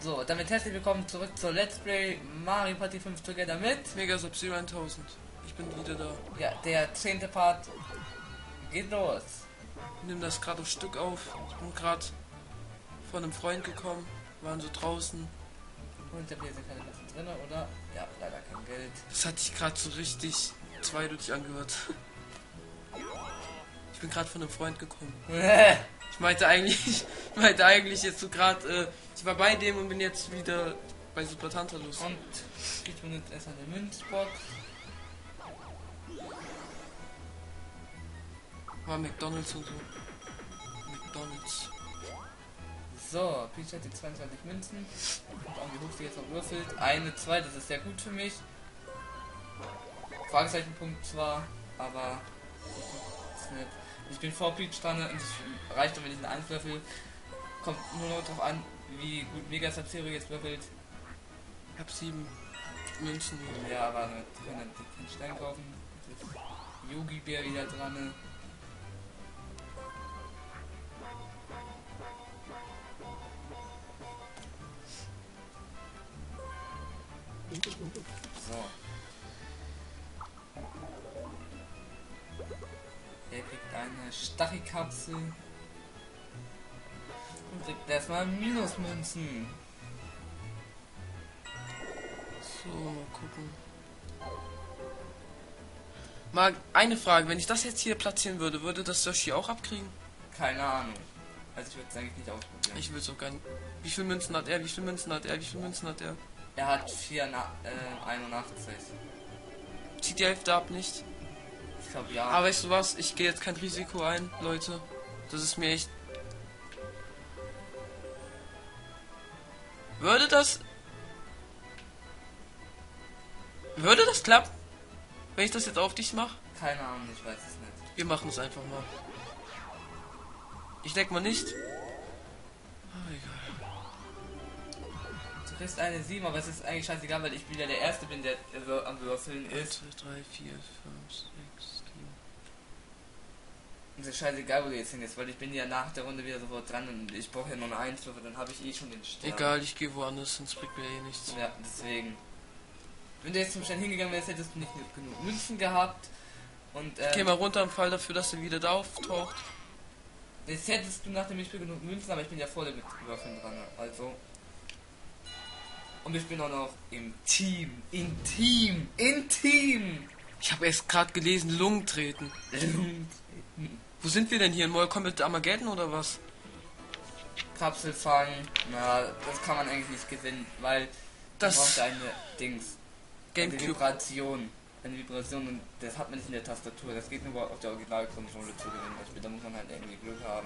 So, damit herzlich willkommen zurück zur Let's Play Mario Party 5 Together mit Mega Sub-Zero 1000. Ich bin wieder da. ja, der 10. Part geht los. Ich nehme das gerade auf Stück auf. Ich bin gerade von einem Freund gekommen. Waren so draußen. Und ich habe hier keine Münzen drin, oder? Ja, leider kein Geld. Das hat sich gerade so richtig zweideutig angehört. Ich bin gerade von einem Freund gekommen. Ich meinte eigentlich jetzt so gerade, ich war bei dem und bin jetzt wieder bei Super Tantalus. Und ich benutze erst eine Münzbox. War McDonalds und so. McDonalds. So, Peach hat die 22 Münzen. Und auch wie hoch sie jetzt noch würfelt. Eine, zwei, das ist sehr gut für mich. Fragezeichenpunkt zwar, aber ist nett. Ich bin vor Peach dran und es reicht, wenn ich einen 1 würfel. Kommt nur noch darauf an, wie gut Mega Sub-Zero jetzt würfelt. Ich hab 7 Münzen. Ja, aber wir können den Stein kaufen. Jetzt ist Yogi Bär wieder dran. So. Er kriegt eine Stachelkapsel. Und kriegt erstmal Minusmünzen. So, mal gucken. Mal eine Frage, wenn ich das jetzt hier platzieren würde, würde das Yoshi auch abkriegen? Keine Ahnung. Also ich würde es eigentlich nicht ausprobieren. Ich will es auch gar nicht. Wie viele Münzen hat er? Wie viele Münzen hat er? Wie viele Münzen hat er? Er hat 81. Zieht die Hälfte ab nicht? Ich glaube ja. Aber weißt du was? Ich gehe jetzt kein Risiko ein, Leute. Das ist mir echt... Würde das klappen? Wenn ich das jetzt auf dich mache? Keine Ahnung, ich weiß es nicht. Wir machen es einfach mal. Ich denke mal nicht. Ah, egal. Du kriegst eine 7, aber es ist eigentlich scheißegal, weil ich wieder der Erste bin, der am Würfeln 1, ist. 2, 3, 4, 5, 6, 7. Es ist scheißegal, wo du jetzt hingehst, weil ich bin ja nach der Runde wieder sofort dran und ich brauche ja nur eine 1 Würfel, dann habe ich eh schon den Stern. Egal, ich gehe woanders, sonst bringt mir eh nichts. Ja, deswegen. Wenn du jetzt zum Stein hingegangen wärst, hättest du nicht genug Münzen gehabt. Und Geh mal runter im Fall dafür, dass er wieder da auftaucht. jetzt hättest du nach dem Spiel genug Münzen, aber ich bin ja voll mit Würfeln dran, also. Und ich bin auch noch im Team. In Team. Ich habe erst gerade gelesen, Lungen treten. Wo sind wir denn hier? In Mortal Kombat Armageddon oder was? Kapsel fangen. Na, das kann man eigentlich nicht gewinnen, weil Das braucht eine Dings. Eine Gamecube. Vibration. Eine Vibration und das hat man nicht in der Tastatur. Das geht nur auf der Originalkonsole zu gewinnen. Da muss man halt irgendwie Glück haben.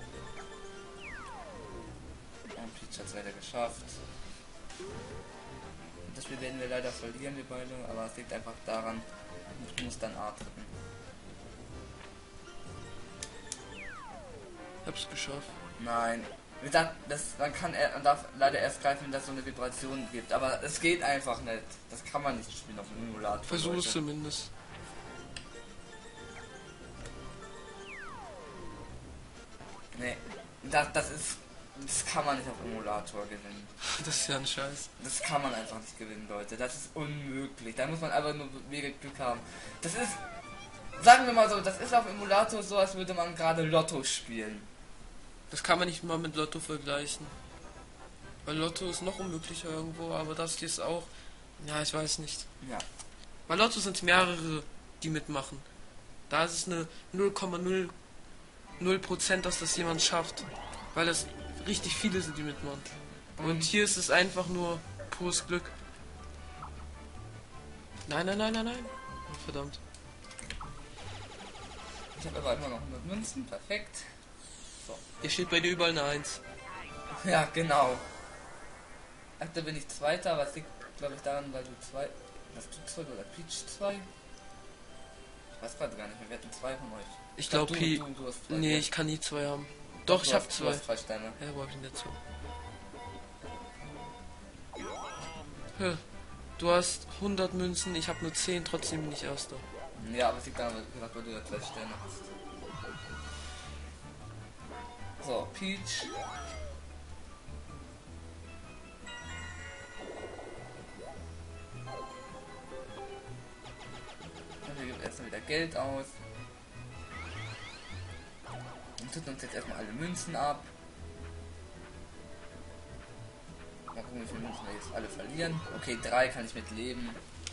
Und Peach hat es leider geschafft. Das Spiel werden wir leider verlieren, wir beide, aber es liegt einfach daran, ich muss dann A drücken. Ich hab's geschafft. Nein. Wie gesagt, man darf leider erst greifen, wenn das so eine Vibration gibt. Aber es geht einfach nicht. Das kann man nicht spielen auf dem Emulator. Versuch es Leute. zumindest. Nee. Das kann man nicht auf Emulator gewinnen. Das ist ja ein Scheiß. Das kann man einfach nicht gewinnen, Leute. Das ist unmöglich. Da muss man einfach nur mega Glück haben. Das ist, sagen wir mal so, das ist auf Emulator so, als würde man gerade Lotto spielen. Das kann man nicht mal mit Lotto vergleichen. Weil Lotto ist noch unmöglicher irgendwo, aber das hier ist auch... Ja, ich weiß nicht. Ja. Bei Lotto sind es mehrere, die mitmachen. Da ist es eine 0,00%, dass das jemand schafft. Weil es richtig viele sind, die mitmachen. Und hier ist es einfach nur pures Glück. Nein, nein, nein, nein, nein. Oh, verdammt. Ich habe aber immer noch 100 Münzen. Perfekt. So. Hier steht bei dir überall eine 1. Ja, genau. Aktuell bin ich Zweiter, aber es liegt, glaube ich, daran, weil du zwei... Was du 2 oder Peach 2? Ich weiß gerade gar nicht mehr, wir hatten 2 von euch. Ich glaube, du hast 2. nee, ich kann nie 2 haben. Doch, ich habe 2. Du hast 2 Steine. Ja, wo hab ich denn dazu? Hä? Du hast 100 Münzen, ich habe nur 10, trotzdem bin ich Erster. Ja, aber es liegt daran, weil du ja 2 Steine hast. So, Peach. Geld aus. Und tut uns jetzt erstmal alle Münzen ab. Mal gucken, wie viele Münzen wir jetzt alle verlieren. Okay, 3 kann ich mit leben.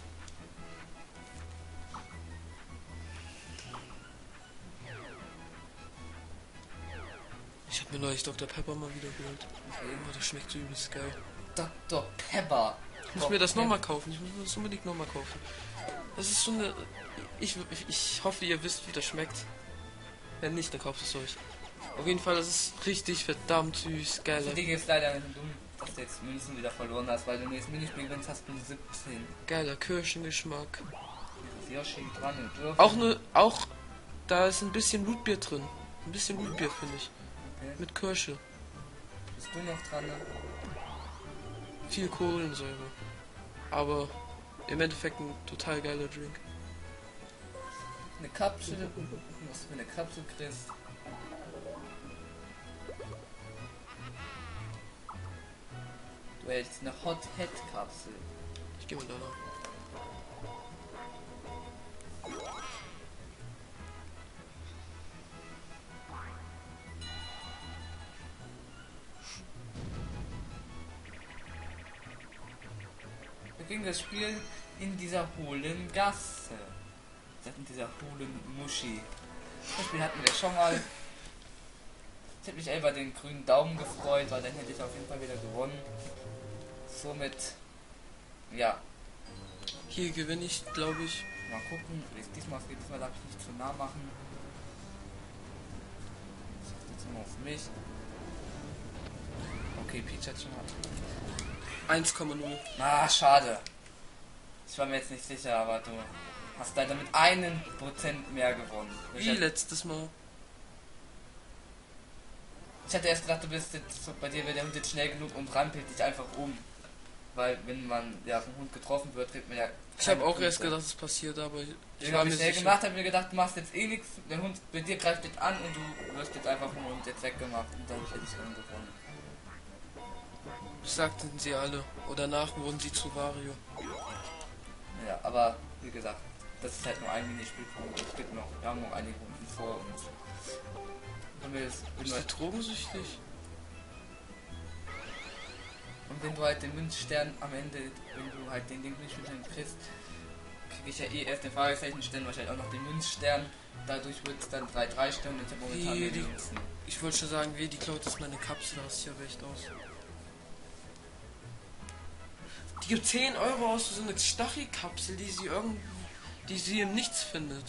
Ich habe mir neulich Dr. Pepper mal wieder geholt. Okay. Oh, das schmeckt so übelst geil. Dr. Pepper. Ich muss mir das nochmal kaufen. Ich muss mir das unbedingt nochmal kaufen. Das ist so eine... Ich hoffe, ihr wisst, wie das schmeckt. Wenn nicht, dann kauft es euch. Auf jeden Fall, das ist richtig verdammt süß. Geil. Das Ding ist leider ein bisschen dumm, dass du jetzt Münzen wieder verloren hast, weil du nächstes Minispiel gewinnst, hast du 17. Geiler Kirschengeschmack. Ist Yoshi dran und Würfel. Auch da ist ein bisschen Rootbier drin. Ein bisschen Rootbier, finde ich. Okay. Mit Kirsche. Bist du noch dran? Ne? Viel Kohlensäure. Aber im Endeffekt ein total geiler Drink. Eine Kapsel, was du für eine Kapsel kriegst. Du hältst eine Hot Head Kapsel. Ich gehe mal danach. Wir kriegen das Spiel in dieser hohlen Gasse. In dieser hohlen Muschi. Das Spiel hatten wir schon mal. Ich hätte mich über den grünen Daumen gefreut, weil dann hätte ich auf jeden Fall wieder gewonnen. Somit, ja, Hier gewinne ich, glaube ich. mal gucken. Diesmal darf ich nicht zu nah machen. Ich achte jetzt nur auf mich. Okay, Peach hat schon mal. 1,0. Ah, schade. Ich war mir jetzt nicht sicher, aber du hast leider mit 1% mehr gewonnen. Wie letztes Mal. Ich hatte erst gedacht, du bist jetzt so, bei dir wird der Hund jetzt schnell genug und rampelt dich einfach um. Weil wenn man ja vom Hund getroffen wird, kriegt man ja. Ich habe auch erst gedacht, es passiert, aber ich war habe mir schnell sicher. gemacht, habe mir gedacht, du machst jetzt eh nichts. Der Hund bei dir greift jetzt an und du wirst jetzt einfach vom Hund jetzt weggemacht und dadurch hätte ich dann gewonnen. Das sagten sie alle. Oder nach wurden sie zu Wario. Ja, aber wie gesagt, das ist halt nur ein Minispiel. Es gibt noch, wir haben noch einige Runden vor uns. Und wir Bist du drogensüchtig? Und wenn du halt den Münzstern am Ende, wenn du halt den Münzstern kriegst, kriege ich ja eh erst den Fragezeichenstern, wahrscheinlich auch noch den Münzstern. Dadurch wird es dann 3 Sterne und ich habe momentan mehr Münzen. Ich wollte schon sagen, die klaut ist meine Kapsel, das sieht ja echt aus. Die gibt 10 Euro aus für so eine Stachelkapsel, die sie im Nichts findet.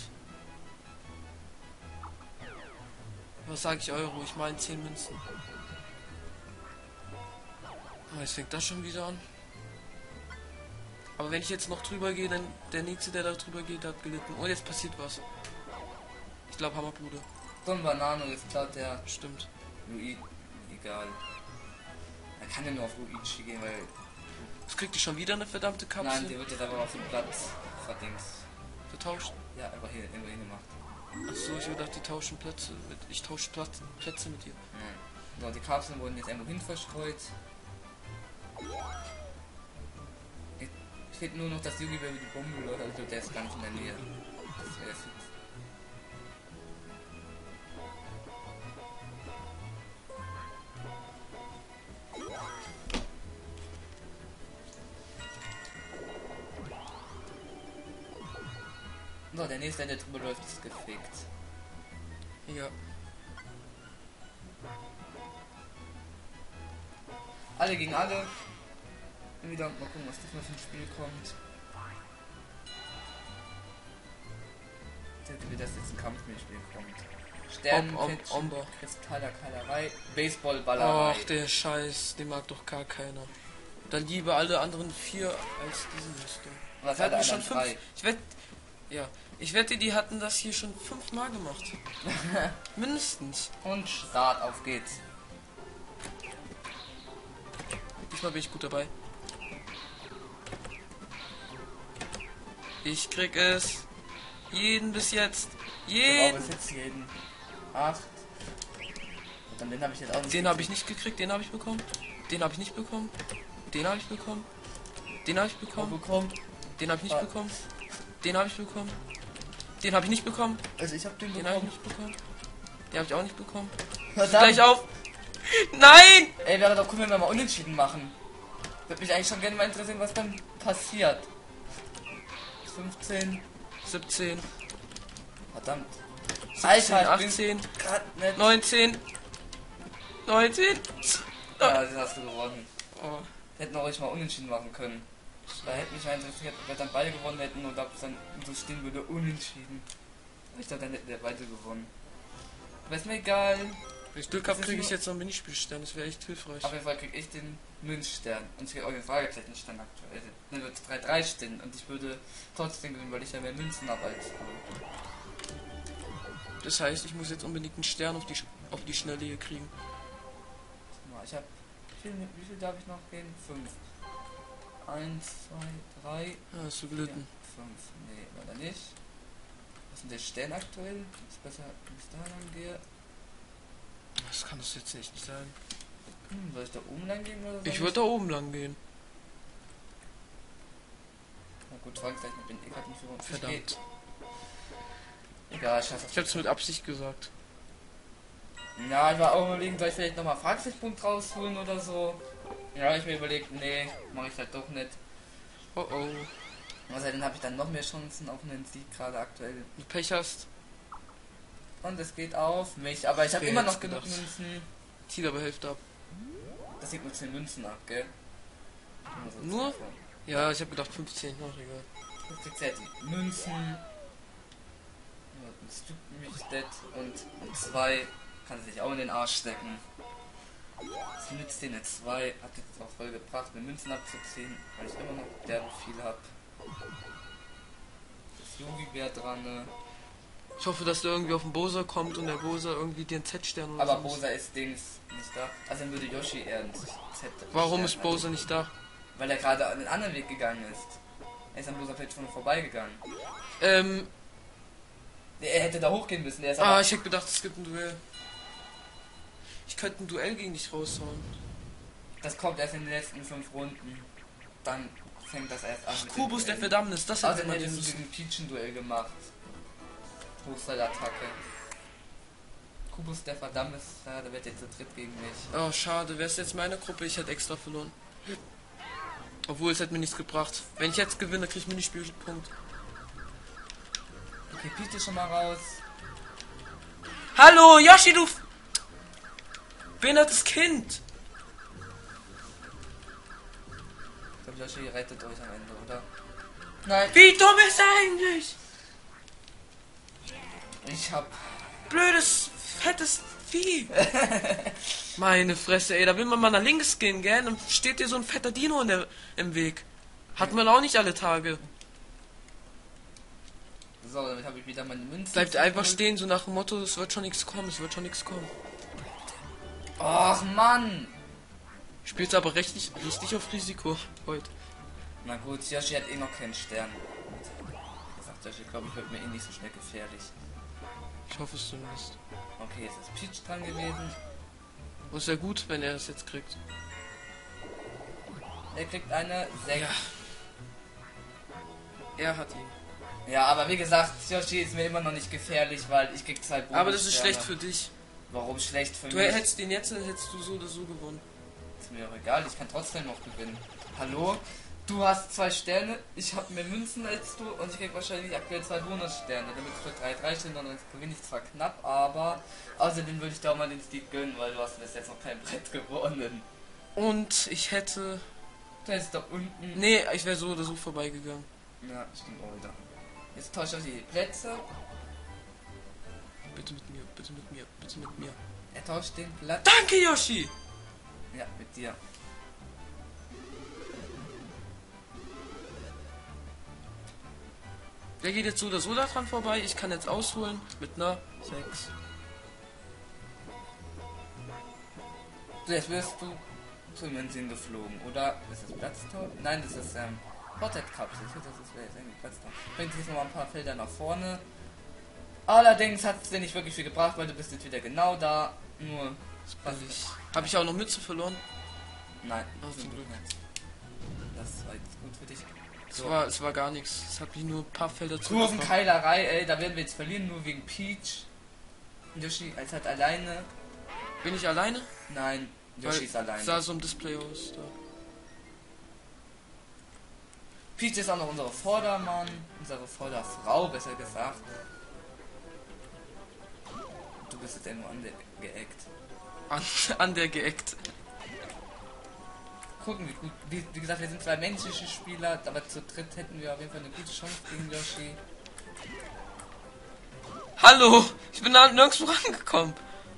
Was sage ich Euro? Ich meine 10 Münzen. Oh, jetzt fängt das schon wieder an. Aber wenn ich jetzt noch drüber gehe, dann der nächste, der da drüber geht, hat gelitten. Oh, jetzt passiert was. Ich glaube Hammerbruder. So ein Banano, jetzt klaut der Stimmt. Luigi. Egal. Er kann ja nur auf Luigi gehen, weil. Jetzt kriegt ihr schon wieder eine verdammte Kapsel. Nein, der wird jetzt aber auf dem Platz verdings. Vertauscht. Ja, einfach hier irgendwo hingemacht. Achso, ich dachte, die tauschen Plätze mit. Ich tausche Plätze mit dir. Nein. So, die Kapseln wurden jetzt irgendwo hin verstreut. Fehlt nur noch, dass Yugi über die Bombe läuft, also der ist gar nicht in der Nähe. Das wäre fix. So, der nächste, der drüber läuft, ist gefickt. Ja. Alle gegen alle. Wieder mal gucken, was das mal für ein Spiel kommt. Ich denke, wie das jetzt ein Kampfspiel kommt. Sternenpitchen, Kristallerkallerei, Baseballballerei. Ach, der Scheiß, den mag doch gar keiner. Dann liebe alle anderen 4 als diesen Liste. Was Wir hat hatten er schon schon 5. Ich wette, die hatten das hier schon 5 Mal gemacht. Mindestens. Und Start, auf geht's. Diesmal bin ich gut dabei. Ich krieg es. Jeden bis jetzt. Jeden. Bis jetzt jeden. 8. Und dann den habe ich jetzt auch nicht. Den habe ich nicht gekriegt, den habe ich bekommen. Den habe ich nicht bekommen. Den habe ich bekommen. Den habe ich bekommen. Den habe ich nicht bekommen. Den habe ich bekommen. Den habe ich nicht bekommen. Also ich habe den Den habe ich bekommen. nicht bekommen. Den habe ich auch nicht bekommen. Verdammt. Gleich auf. Nein! Ey, wäre doch cool, wenn wir mal unentschieden machen. Würde mich eigentlich schon gerne mal interessieren, was dann passiert. 15. 17. Verdammt. 17, Alter, ich 18. bin grad nicht. 19. 19. Ja, das hast du gewonnen. Oh. Wir hätten auch ruhig mal unentschieden machen können. Da hätte mich mal interessiert, ob wir dann beide gewonnen hätten oder ob es dann so stehen würde, unentschieden. Ich glaube, dann hätten wir beide gewonnen. Aber ist mir egal. Wenn ich Glück habe, kriege ich jetzt noch einen Minispielstern. Das wäre echt hilfreich. Auf jeden Fall kriege ich den Münzstern. Und ich kriege auch den Fragezeichenstern aktuell. Dann wird es 3-3 stehen. Und ich würde trotzdem gewinnen, weil ich ja mehr Münzen habe als du. Das heißt, ich muss jetzt unbedingt einen Stern auf die Schnelle hier kriegen. Ich habe. Wie viel darf ich noch gehen? 5. 1, 2, 3. Ah, hast du gelitten. 5. Nee, leider nicht. Was ist denn der Stern aktuell? Ist besser, wenn ich da lang gehe. Das kann das jetzt echt nicht sein. Soll ich da oben lang gehen oder so? Ich würde da oben lang gehen. Na gut, Fragezeichen, ich bin eh gerade nicht so. Verdammt. Egal, scheiße. Ich hab's mit Absicht gesagt. Ja, ich war auch überlegen, soll ich vielleicht nochmal Fragezeichenpunkt rausholen oder so. Ja, ich mir überlegt, nee, mache ich halt doch nicht. Oh oh. Außerdem habe ich dann noch mehr Chancen auf einen Sieg gerade aktuell. Wenn du Pech hast, Und es geht auf mich, aber ich habe Wer immer hätt's noch genug gedacht? Münzen. zieh aber Hälfte ab. Das sieht nur 10 Münzen ab, gell? So Nur? 10 Ja, ich habe gedacht 15. Ach, egal. Das kriegt halt die Münzen. Ja, das tut mich dead. Und 2 kann sich auch in den Arsch stecken. Das nützt den 2. Hat jetzt auch voll gebracht, mir Münzen abzuziehen, weil ich immer noch derbe viel hab. Das Yogi wäre dran. Ich hoffe, dass der irgendwie auf den Bowser kommt und der Bowser irgendwie den Z-Stern oder Aber so. Bowser ist Dings nicht da. Also dann würde Yoshi eher ein Z. Warum ist Bowser nicht da? Weil er gerade einen anderen Weg gegangen ist. Er ist am Bowser vielleicht schon vorbeigegangen. Er hätte da hochgehen müssen. Er ist aber Ich hätte gedacht, es gibt ein Duell. Ich könnte ein Duell gegen dich raushauen. das kommt erst in den letzten 5 Runden. Dann fängt das erst an. mit dem Kubus der Duell. Verdammnis, das hätte Außerdem man hättest den du müssen. gegen Peach ein Duell gemacht. Hochseil-Attacke. Kubus der Verdammnis, ja, der wird jetzt zu dritt gegen mich. Oh, schade. Wäre es jetzt meine Gruppe, ich hätte extra verloren. Obwohl, es hätte mir nichts gebracht. Wenn ich jetzt gewinne, kriege ich Minispielpunkt. Okay, Peach ist schon mal raus. Hallo, Yoshi, du behindertes Kind! Ich glaube, Yoshi rettet euch am Ende, oder? Nein, Wie dumm ist er eigentlich? ich hab... Blödes, fettes Vieh. Meine Fresse, ey, da will man mal nach links gehen, gell? Dann steht dir so ein fetter Dino im Weg. Hat man auch nicht alle Tage. So, damit habe ich wieder meine Münzen. Bleibt einfach stehen, so nach dem Motto, es wird schon nichts kommen, es wird schon nichts kommen. Ach, Mann! Spielst aber richtig auf Risiko heute. Na gut, Yoshi hat eh noch keinen Stern. Wie gesagt, Yoshi, glaube ich, wird mir eh nicht so schnell gefährlich. Ich hoffe es zumindest. Okay, jetzt ist Peach dran gewesen. Und es wäre gut, wenn er es jetzt kriegt. Er kriegt eine 6. Ja. Er hat ihn. Ja, aber wie gesagt, Yoshi ist mir immer noch nicht gefährlich, weil ich krieg 2 Bonus. Aber das ist schlecht für dich. Warum schlecht für Du mich? hättest den jetzt, dann hättest du so oder so gewonnen. Ist mir auch egal, ich kann trotzdem noch gewinnen. Hallo? Du hast 2 Sterne, ich habe mehr Münzen als du und ich krieg wahrscheinlich aktuell 2 Bonussterne. Damit es für 3-3 stehen, dann gewinne ich zwar knapp, aber außerdem würde ich dir auch mal den Sieg gönnen, weil du hast bis jetzt noch kein Brett gewonnen. Und ich hätte... Da ist da unten. Nee, ich wäre so oder so vorbeigegangen. Ja, stimmt auch wieder. Jetzt tausche ich die Plätze. Bitte mit mir, bitte mit mir, bitte mit mir. Er tauscht den Platz. Danke, Yoshi! Ja, mit dir. Der geht jetzt so oder so daran vorbei. Ich kann jetzt ausholen mit einer 6. So, jetzt wirst du zum Münzen geflogen. Oder ist das Platztor? Nein, das ist Hotted-Kapsel. Das wäre jetzt irgendwie Platztor. Bringt sich nochmal ein paar Felder nach vorne. Allerdings hat es dir nicht wirklich viel gebracht, weil du bist jetzt wieder genau da. Nur. Habe ich auch noch Mütze verloren? Nein, Oh, zum Glück. nicht. Das war jetzt gut für dich. Es war gar nichts. Es hat mich nur ein paar Felder Großen Keilerei, ey, da werden wir jetzt verlieren, nur wegen Peach. Yoshi als halt alleine. Bin ich alleine? Nein, Yoshi ist alleine. Sah so im Display aus. Da. Peach ist auch noch unsere Vordermann, unsere Vorderfrau, besser gesagt. Du bist jetzt irgendwo geeckt. An der geeckt. Gucken, wie gut. Wie gesagt, wir sind zwei menschliche Spieler, aber zu dritt hätten wir auf jeden Fall eine gute Chance gegen Yoshi. Hallo! Ich bin da nirgendwo rangekommen.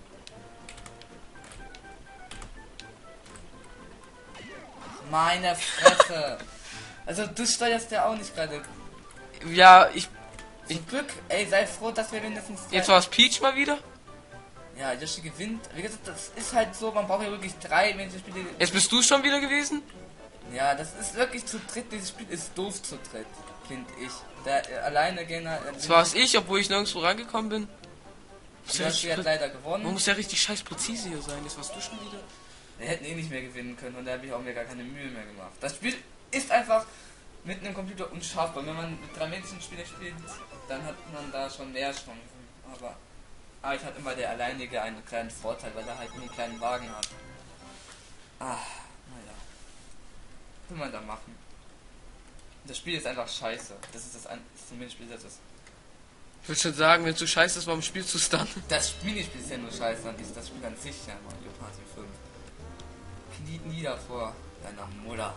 Meine Fresse! Also du steuerst ja auch nicht gerade. Ja, Zum Glück, ey, sei froh, dass wir mindestens. Jetzt war es Peach mal wieder. Ja, Yoshi gewinnt. Wie gesagt, das ist halt so, man braucht ja wirklich 3 menschliche Spiele. Jetzt bist du schon wieder gewesen? Ja, das ist wirklich zu dritt. Dieses Spiel ist doof zu dritt, finde ich. Der alleine gehen. Das war es ich, obwohl ich nirgendwo rangekommen bin. Yoshi hat leider gewonnen. Man muss ja richtig scheiß präzise hier sein. Jetzt warst du schon wieder. Wir hätten eh nicht mehr gewinnen können und da habe ich auch mir gar keine Mühe mehr gemacht. Das Spiel ist einfach mit einem Computer unschaffbar. Wenn man mit 3 Menschen Spiele spielt, dann hat man da schon mehr Chancen. Aber ich hatte immer der Alleinige einen kleinen Vorteil, weil er halt nur einen kleinen Wagen hat. Naja. Was will man da machen? Das Spiel ist einfach scheiße. Das ist das Minispiel, das ist. Ich würde schon sagen, wenn du scheiße ist, warum spielst du es dann? Das Minispiel ist ja nur scheiße, dann ist das Spiel an sich ja Mario Party 5. Kniet nieder vor deiner Mutter.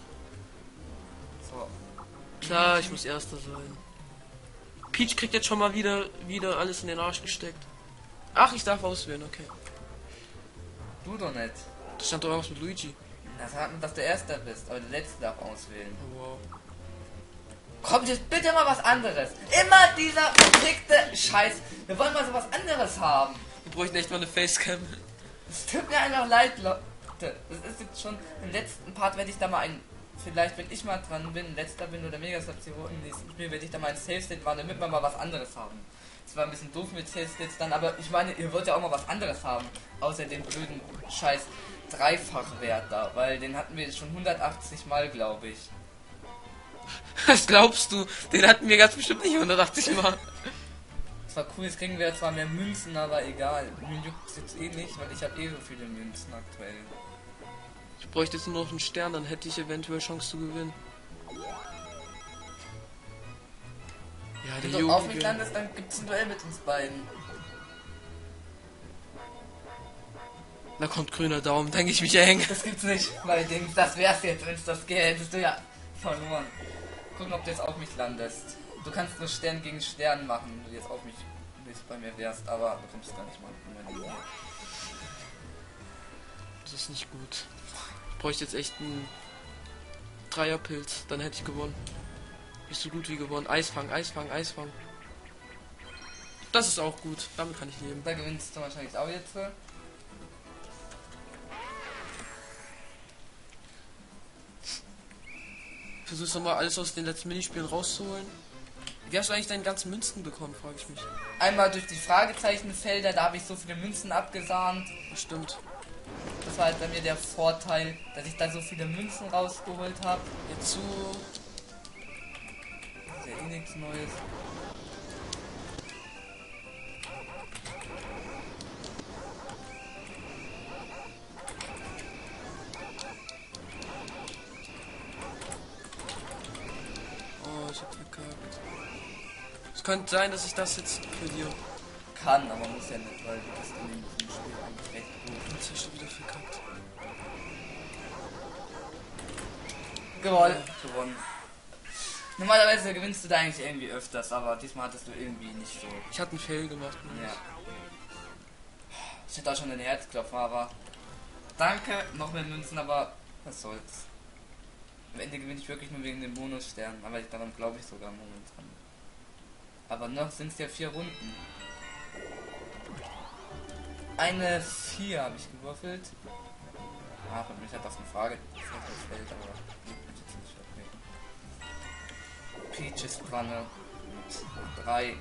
So. Klar, ich muss Erster sein. Peach kriegt jetzt schon mal wieder alles in den Arsch gesteckt. Ach, ich darf auswählen, okay. Du doch nicht. Da stand doch irgendwas mit Luigi. Das sagt man, dass du Erster bist, aber der Letzte darf auswählen. Oh, wow. Kommt jetzt bitte mal was anderes. Immer dieser verfickte Scheiß. Wir wollen mal so was anderes haben. Wir bräuchten echt mal eine Facecam. Es tut mir einfach leid, Leute. Das ist jetzt schon im letzten Part, werde ich da mal vielleicht wenn ich mal dran bin, letzter bin oder Megastation im nächsten Spiel, werde ich da mal ein Save State machen, damit wir mal was anderes haben. Es war ein bisschen doof mit Save States dann, aber ich meine, ihr wollt ja auch mal was anderes haben, außer den blöden Scheiß Dreifachwert da, weil den hatten wir jetzt schon 180 Mal, glaube ich. Was glaubst du? Den hatten wir ganz bestimmt nicht 180 Mal. Das war cool, jetzt kriegen wir zwar mehr Münzen, aber egal. Mir juckt es jetzt eh nicht, weil ich habe eh so viele Münzen aktuell. Ich bräuchte jetzt nur noch einen Stern, dann hätte ich eventuell Chance zu gewinnen. Ja, Wenn du auf mich landest, dann gibt's ein Duell mit uns beiden. Da kommt grüner Daumen, denke ich mich eng. Das gibt's nicht, weil das wär's jetzt, wenn es das geht, hättest du ja verloren. Gucken, ob du jetzt auf mich landest. Du kannst nur Stern gegen Stern machen, wenn du jetzt auf mich bei mir wärst, aber du kommst gar nicht mal. Das ist nicht gut. Ich bräuchte jetzt echt einen Dreierpilz, dann hätte ich gewonnen. Nicht so gut wie gewonnen. Eisfang, Eisfang, Eisfang. Das ist auch gut, damit kann ich leben. Da gewinnst du wahrscheinlich auch jetzt. Versuchst du mal alles aus den letzten Minispielen rauszuholen? Wie hast du eigentlich deine ganzen Münzen bekommen, frage ich mich. Einmal durch die Fragezeichenfelder, da habe ich so viele Münzen abgesahnt. Das stimmt. Das war halt bei mir der Vorteil, dass ich da so viele Münzen rausgeholt habe. Jetzt so. Das ist ja eh nichts Neues. Oh, ich hab verkackt. Es könnte sein, dass ich das jetzt verliere. Kann, aber muss ja nicht, weil du bist in dem Spiel eigentlich recht gut. Jetzt hast du wieder verkackt. Gewonnen. Normalerweise gewinnst du da eigentlich irgendwie öfters, aber diesmal hattest du irgendwie nicht so. Ich hatte einen Fail gemacht. Ja. Ich hätte auch schon den Herzklopfen, aber danke, noch mehr Münzen, aber was soll's. Am Ende gewinne ich wirklich nur wegen den Bonussternen, aber daran glaube ich sogar momentan. Aber noch sind es ja 4 Runden. Eine 4 habe ich gewürfelt. Ach, und mich hat auf eine Frage gefällt, aber jetzt nicht vertreten. Peach ist dran mit 3.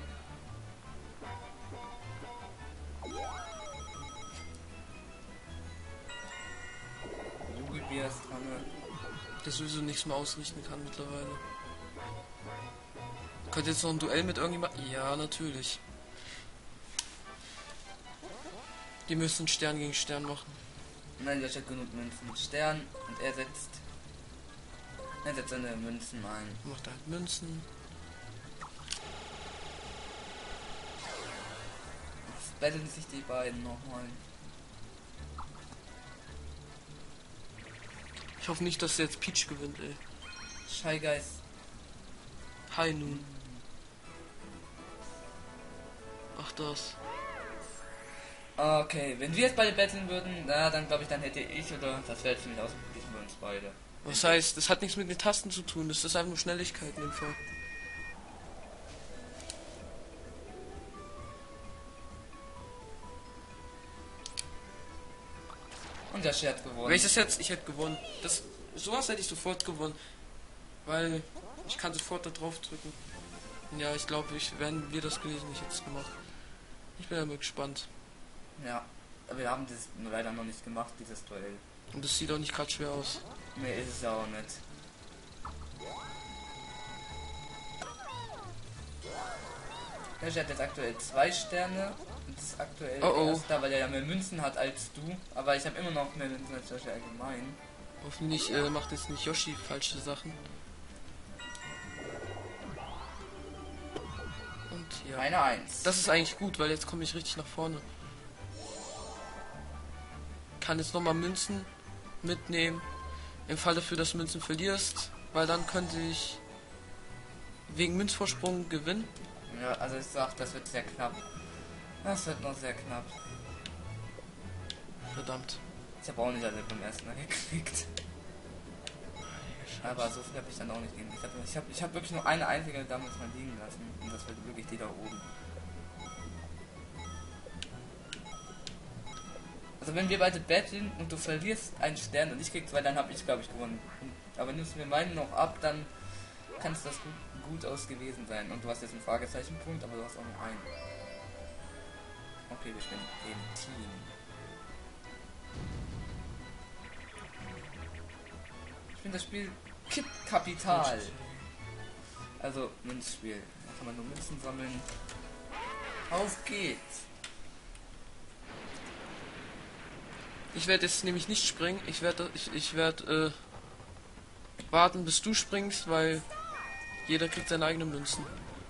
Lugibier ist dran. Der sowieso nichts mehr ausrichten kann mittlerweile. Könnt ihr jetzt noch ein Duell mit irgendjemandem? Ja, natürlich. Die müssen Stern gegen Stern machen. Nein, der hat genug Münzen. Stern und er setzt seine Münzen ein. Macht halt Münzen. Jetzt betteln sich die beiden nochmal. Ich hoffe nicht, dass jetzt Peach gewinnt, ey. Shy Guys. Hi nun. Ach das. Okay, wenn wir jetzt beide betteln würden, na, dann glaube ich, dann hätte ich oder das wäre jetzt ziemlich ausgeglichen für uns beide. Was heißt, das hat nichts mit den Tasten zu tun, das ist einfach nur Schnelligkeit in dem Fall. Und der hat gewonnen. Wenn ich das jetzt, ich hätte gewonnen. Sowas hätte ich sofort gewonnen. Weil ich kann sofort da drauf drücken. Ja, ich glaube, wären wir das gewesen, ich hätte es gemacht. Ich bin ja mal gespannt. Ja, aber wir haben das leider noch nicht gemacht, dieses Duell. Und das sieht auch nicht gerade schwer aus. Nee, ist es ja auch nicht. Der hat jetzt aktuell 2 Sterne und ist aktuell erster, weil er ja mehr Münzen hat als du. Aber ich habe immer noch mehr Münzen als Yoshi allgemein. Hoffentlich macht jetzt nicht Yoshi falsche Sachen. Und ja. Eine 1. Das ist eigentlich gut, weil jetzt komme ich richtig nach vorne. Kann jetzt nochmal Münzen mitnehmen. Im Fall dafür, dass du Münzen verlierst. Weil dann könnte ich wegen Münzvorsprung gewinnen. Ja, also ich sag, das wird sehr knapp. Das wird noch sehr knapp. Verdammt. Ich habe auch nicht alle beim ersten Mal gekriegt. Aber so viel habe ich dann auch nicht gegen. Ich hab wirklich nur eine einzige damals mal liegen lassen. Und das wird wirklich die da oben. Also wenn wir beide betteln und du verlierst einen Stern und ich krieg 2, dann habe ich glaube ich gewonnen. Aber nimmst du mir meinen noch ab, dann kann es das gut aus gewesen sein. Und du hast jetzt einen Fragezeichenpunkt, aber du hast auch noch einen. Okay, wir spielen im Team. Ich finde das Spiel Kapital. Also Münzspiel. Da kann man nur Münzen sammeln. Auf geht's. Ich werde jetzt nämlich nicht springen. Ich werde warten, bis du springst, weil jeder kriegt seine eigenen Münzen.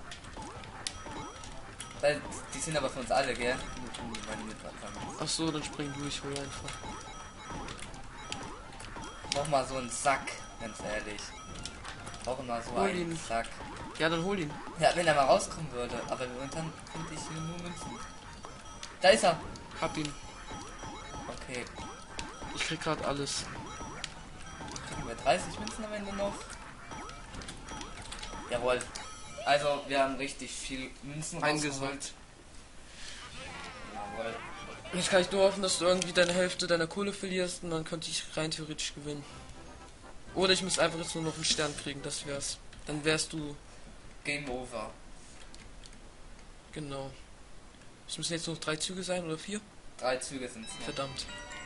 Weil die sind aber für uns alle, gell? Ach so, dann spring du, ich hol einfach. Noch mal so einen Sack, ganz ehrlich. Brauchen mal so Hol einen ihn. Sack. Ja, dann hol ihn. Ja, wenn er mal rauskommen würde. Aber momentan finde ich hier nur Münzen. Da ist er. Hab ihn. Okay. Ich krieg gerade alles. Kriegen wir 30 Münzen am Ende noch? Jawohl. Also, wir haben richtig viel Münzen eingesammelt. Jawohl. Jetzt kann ich nur hoffen, dass du irgendwie deine Hälfte deiner Kohle verlierst und dann könnte ich rein theoretisch gewinnen. Oder ich muss einfach jetzt nur noch einen Stern kriegen, das wär's. Dann wärst du... Game over. Genau. Es müssen jetzt noch 3 Züge sein oder 4? 3 Züge sind es. Verdammt.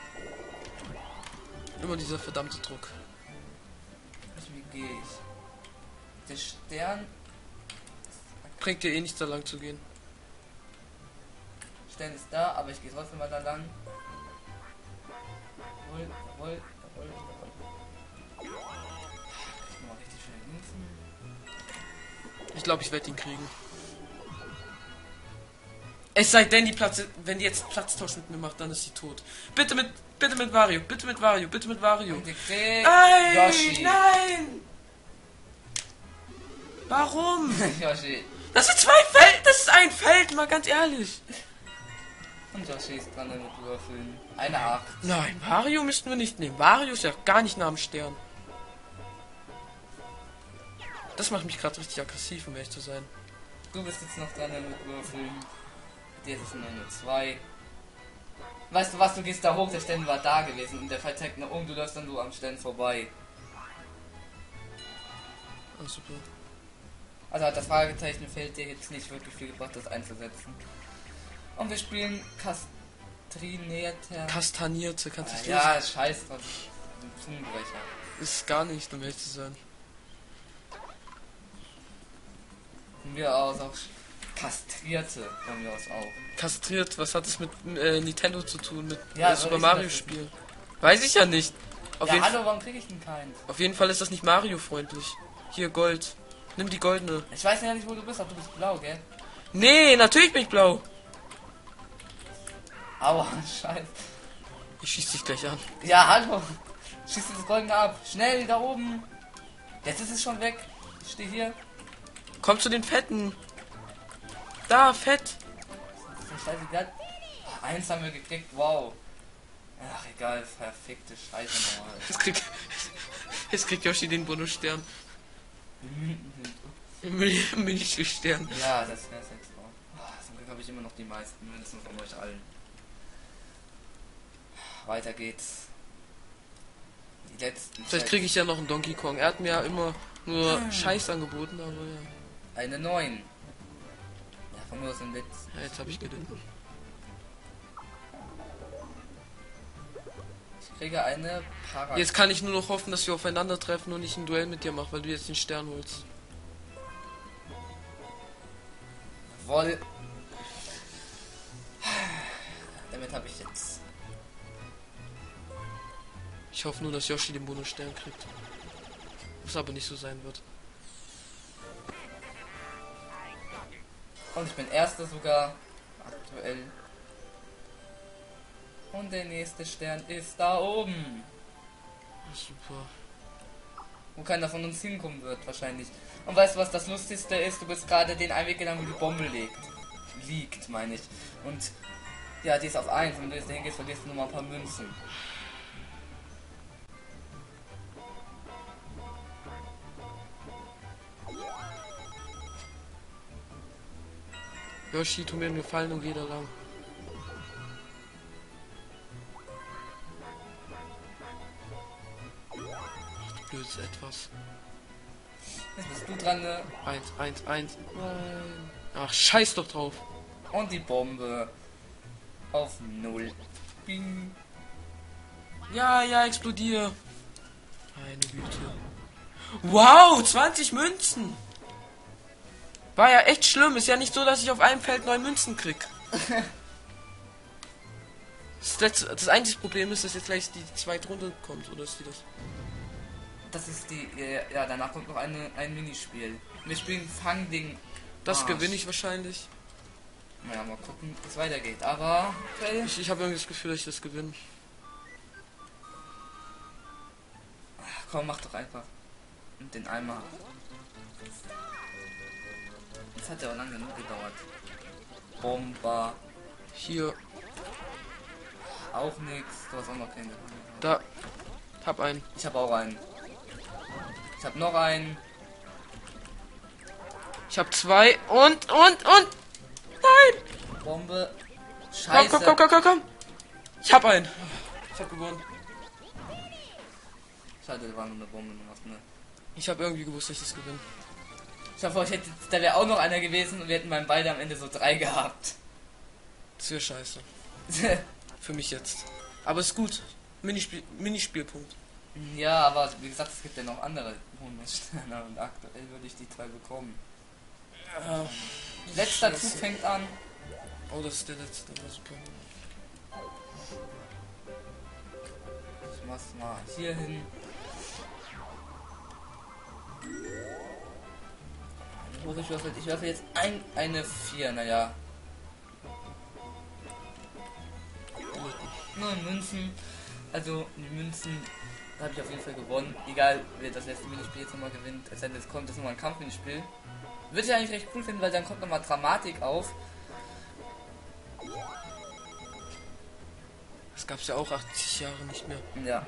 Immer dieser verdammte Druck. Wie gehe ich? Der Stern... Bringt dir eh nichts, da lang zu gehen. Stern ist da, aber ich gehe trotzdem mal da lang. Jawohl, jawohl, jawohl, jawohl. Ich mach richtig schnell Münzen. Ich glaube, ich werde ihn kriegen. Es sei denn, wenn die jetzt Platztausch mit mir macht, dann ist sie tot. Bitte mit Wario, bitte mit Wario, bitte mit Wario. Nein! Yoshi! Nein! Warum? Yoshi. Das sind 2 Feld, das ist ein Feld, mal ganz ehrlich. Und Yoshi ist dran damit würfeln. Eine 8. Nein, Wario müssten wir nicht nehmen. Wario ist ja gar nicht nah am Stern. Das macht mich gerade richtig aggressiv, um ehrlich zu sein. Du bist jetzt noch dran damit würfeln. Jetzt ist nur eine 2. Weißt du was, du gehst da hoch, der Stern war da gewesen und der Fall zeigt nach oben, du läufst dann so am Stern vorbei. Ah, super. Also hat das Fragezeichen fällt dir jetzt nicht wirklich viel gebracht, das einzusetzen. Und wir spielen Kastanierte, kannst du es ja, scheiß drauf. Zungenbrecher. Ist gar nicht, um ehrlich zu sein. Von mir aus auch Kastrierte, von mir aus auch. Kastriert, was hat es mit Nintendo zu tun? Mit Ja, Super ich Mario das Spiel? Weiß ich ja nicht. Ja, hallo, warum krieg ich denn keinen? Auf jeden Fall ist das nicht Mario freundlich. Hier Gold. Nimm die goldene. Ich weiß ja nicht, wo du bist, aber du bist blau, gell? Nee, natürlich bin ich blau. Aua, scheiße. Ich schieß dich gleich an. Ja, hallo. Schieß das Goldene ab. Schnell, da oben. Jetzt ist es schon weg. Ich stehe hier. Komm zu den Fetten. Da, Fett. Das ist so scheißegal. Eins haben wir gekriegt, wow. Ach, egal, verfickte Scheiße nochmal. Jetzt kriegt Yoshi den Bonusstern. Milchstern. Ja, das wäre jetzt auch. Zum Glück habe ich immer noch die meisten Münzen von euch allen. Weiter geht's. Die letzten. Vielleicht kriege ich ja noch einen Donkey Kong. Er hat mir ja immer nur Scheiß angeboten, aber ja. Eine 9. Ja, von mir aus ein Witz. Ja, jetzt habe ich gelitten. Ich kriege eine Para. Jetzt kann ich nur noch hoffen, dass wir aufeinandertreffen und ich ein Duell mit dir mache, weil du jetzt den Stern holst. Woll. Damit habe ich jetzt. Ich hoffe nur, dass Yoshi den Bonusstern kriegt. Was aber nicht so sein wird. Und ich bin erster sogar. Aktuell. Und der nächste Stern ist da oben. Super. Wo keiner von uns hinkommen wird, wahrscheinlich. Und weißt du, was das Lustigste ist? Du bist gerade den Einweg gegangen, wo die Bombe liegt, meine ich. Und ja, die ist auf 1. Wenn du jetzt dahin gehst, verlierst du nur mal ein paar Münzen. Yoshi, tu mir einen Gefallen und geh da lang. Ach, du blödes Etwas. Jetzt bist du dran, ne? 1. Nein. Ach, scheiß doch drauf. Und die Bombe auf 0. Bing. Ja, explodier. Meine Güte. Wow, 20 Münzen. War ja echt schlimm. Ist ja nicht so, dass ich auf einem Feld 9 Münzen krieg. Das einzige Problem ist, dass jetzt gleich die zweite Runde kommt, oder ist die das? Das ist die. Ja, danach kommt noch ein Minispiel. Wir spielen Fangding. Das gewinne ich wahrscheinlich. Naja, mal gucken, wie es weitergeht. Aber. Ich habe irgendwie das Gefühl, dass ich das gewinne. Ach, komm, mach doch einfach. Und den Eimer. Das hat ja auch lange genug gedauert. Bomber. Hier. Auch nix. Du hast auch noch keinen. Da. Hab einen. Ich habe auch einen. Ich habe noch einen. Ich habe 2 und. Nein! Bombe. Scheiße. Komm. Ich hab einen. Ich hab gewonnen. Schade, da war nur eine Bombe noch, ne? Ich habe irgendwie gewusst, dass ich das gewinne. Ich hoffe, da wäre auch noch einer gewesen und wir hätten beim beide am Ende so 3 gehabt. Das wäre scheiße. Für mich jetzt. Aber ist gut. Minispielpunkt. Ja, aber wie gesagt, es gibt ja noch andere Bonussterne und aktuell würde ich die 2 bekommen. Ja. Letzter Scheiße. Zug fängt an. Oh, das ist der letzte. Das war super. Ich mach's mal hier hin. Ich werfe jetzt eine 4, naja. 9 Münzen. Also die Münzen habe ich auf jeden Fall gewonnen. Egal, wer das letzte Minispiel jetzt nochmal gewinnt. Es sei denn, jetzt kommt jetzt nochmal ein Kampfminispiel. Würde ich eigentlich recht cool finden, weil dann kommt nochmal Dramatik auf. Das gab's ja auch 80 Jahre nicht mehr. Ja.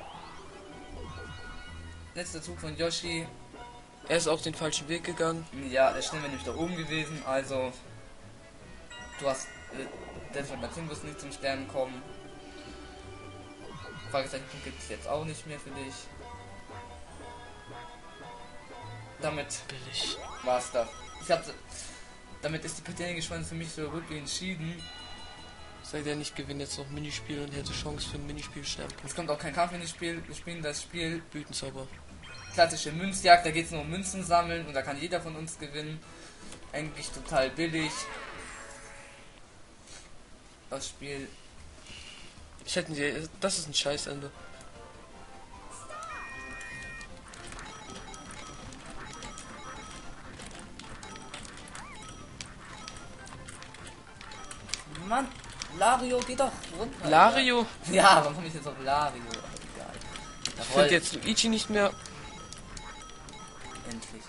Letzter Zug von Yoshi. Er ist auch den falschen Weg gegangen. Ja, der Schnell wäre nämlich da oben gewesen. Also, du hast. Destination wirst nicht zum Sternen kommen. Fragezeichenpunkt gibt es jetzt auch nicht mehr für dich. Damit Billig. war's das. Damit ist die Parteiengespanne für mich so wirklich entschieden. Sei denn, ich gewinne jetzt noch Minispiel und hätte Chance für ein Minispiel sterben. Es kommt auch kein Kampf in das Spiel. Wir spielen das Spiel Blütenzauber. klassische Münzjagd. Da geht es nur um Münzen sammeln und da kann jeder von uns gewinnen. eigentlich total billig. Das Spiel. Ich hätte die. Das ist ein Scheißende. Mann, Lario, geh doch runter. Lario? Ja, warum komme ich jetzt auf Lario? Egal. Ich finde jetzt Luigi nicht mehr. Endlich.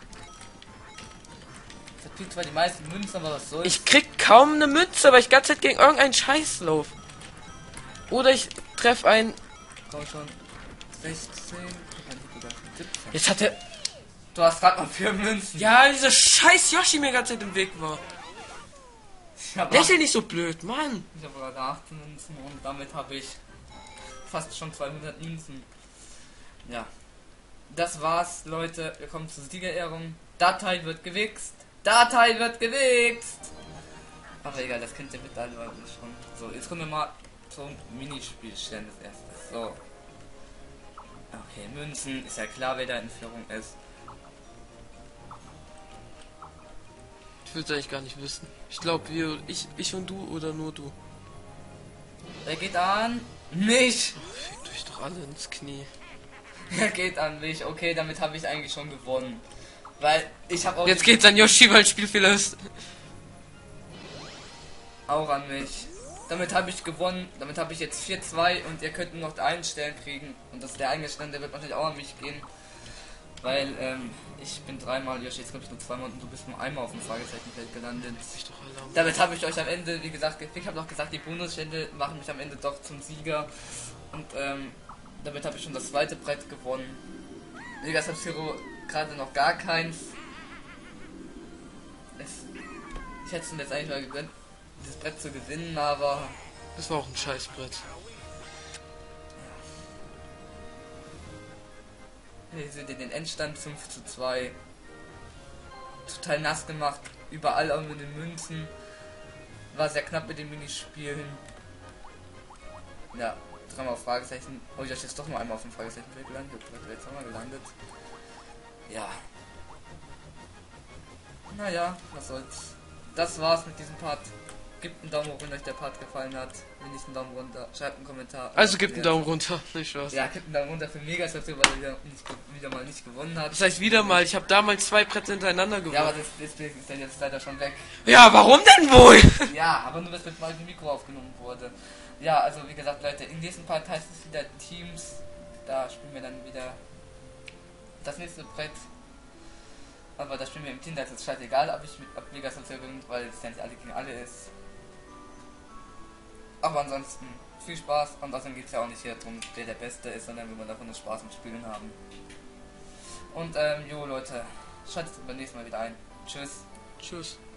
Ich krieg zwar die meisten Münzen, aber was soll's? Ich krieg kaum eine Münze, weil ich ganze Zeit gegen irgendeinen Scheiß lauf. Oder ich treffe einen. Komm schon. 16. 17. Jetzt hat er. Du hast gerade noch 4 Münzen. Ja, dieser scheiß Yoshi mir ganze Zeit im Weg war. Ich habe Der ist ja nicht so blöd, Mann. gerade 18 Münzen und damit habe ich fast schon 200 Münzen. Ja. Das war's, Leute. Wir kommen zur Siegerehrung. Datei wird gewichst. Datei wird gewichst. Aber egal, das kennt ihr bitte alle schon. So, jetzt kommen wir mal zum Minispielstand des erstes. So. Okay, Münzen. Ist ja klar, wer da in Führung ist. Ich will es eigentlich gar nicht wissen. Ich glaube, ich und du oder nur du. Wer geht an? Mich! Oh, fickt euch doch alle ins Knie. Er geht an mich. Okay, damit habe ich eigentlich schon gewonnen. Weil ich habe auch... Jetzt geht's an Yoshi, weil Spielfehler ist. Auch an mich. Damit habe ich gewonnen. Damit habe ich jetzt 4-2 und ihr könnt noch einen Stern kriegen. Und das ist der eingestellte, der wird natürlich auch an mich gehen. Weil, ich bin 3-mal, Yoshi, jetzt glaube ich nur 2-mal und du bist nur einmal auf dem Fragezeichenfeld gelandet. Damit habe ich euch am Ende, wie gesagt, ich habe noch gesagt, die Bonusstände machen mich am Ende doch zum Sieger. Und, damit habe ich schon das zweite Brett gewonnen. Mega Sub-Zero gerade noch gar keins. Ich hätte es jetzt eigentlich mal gegönnt, dieses Brett zu gewinnen, aber... Das war auch ein Scheißbrett. Hier seht ihr den Endstand 5:2. Total nass gemacht, überall auch mit den Münzen. War sehr knapp mit den Minispielen. Ja, 3-mal auf Fragezeichen. Oh, ich ist doch nur einmal auf dem Fragezeichen gelandet. Jetzt haben wir gelandet. Ja. Naja, was soll's. Das war's mit diesem Part. Gebt einen Daumen hoch, wenn euch der Part gefallen hat. Wenn nicht, einen Daumen runter. Schreibt einen Kommentar. Also gebt einen Daumen runter. Nicht Spaß. Ja, gebt einen Daumen runter für Mega Sub, weil er wieder mal nicht gewonnen hat. Das heißt wieder mal, ich habe damals 2 Plätze hintereinander gewonnen. Ja, aber das Bild ist dann jetzt leider schon weg. Ja, warum denn wohl? Ja, aber nur, dass mit meinem Mikro aufgenommen wurde. Ja, also wie gesagt, Leute, in diesem Part heißt es wieder Teams. Da spielen wir dann wieder das nächste Brett. Aber da spielen wir im Team, da ist es scheißegal, ob ich mit Mega Sub gewinne, weil es ja nicht alle gegen alle ist. Aber ansonsten viel Spaß und außerdem geht es ja auch nicht hier darum, wer der Beste ist, sondern wenn wir davon das Spaß mit Spielen haben. Und jo Leute, schaltet beim nächsten Mal wieder ein. Tschüss. Tschüss.